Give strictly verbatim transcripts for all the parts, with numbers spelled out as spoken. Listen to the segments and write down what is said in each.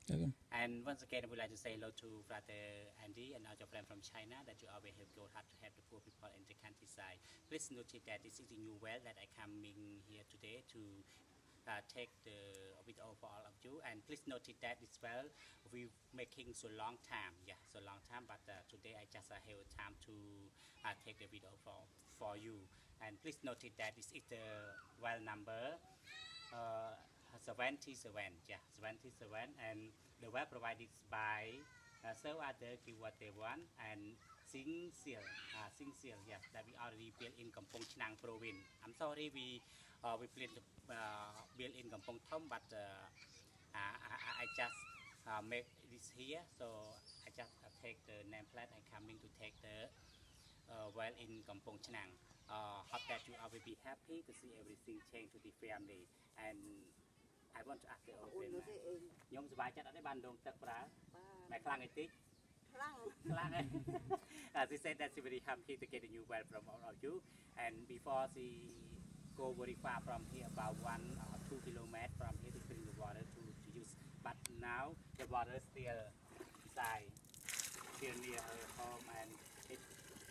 Okay. And once again, I would like to say hello to Brother Andy and our friend from China that you always help go hard to help the poor people in the countryside. Please note that this is a new well that I coming here today to uh, take the video for all of you. And please note that this well we making so long time, yeah, so long time. But uh, today I just uh, have time to uh, take the video for for you. And please note that this is the well number. Uh, seventy-seven, yeah, seventy-seven, and the web provided by uh, so other keyword they want and Sing Seal, uh, Sing Seal, yes, that we already built in Kampong Chnang province. I'm sorry, we uh, we built uh, built in Kampong Thom, but uh, I, I, I just uh, make this here, so I just uh, take the nameplate and coming to take the uh, well in Kampong Chnang. Uh, hope that you all will be happy to see everything change to the family. And I want to ask the old friend ញោមសប្បាយចិត្តអត់ទេបានដងទឹកប្រើតែខ្លាំងឯតិចខ្លាំងខ្លាំងឯង As he said that she very happy to get a new well from all of you and before she go very far from here about one or two kilometers from here to bring the water to, to use but now the water still inside still near her home and it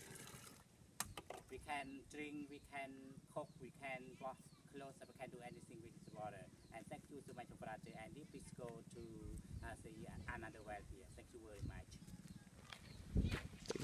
we can drink, we can cook, we can wash clothes, we can do anything with this water. And thank you so much, Brother Andy. Please go to uh, see another well here. Thank you very much.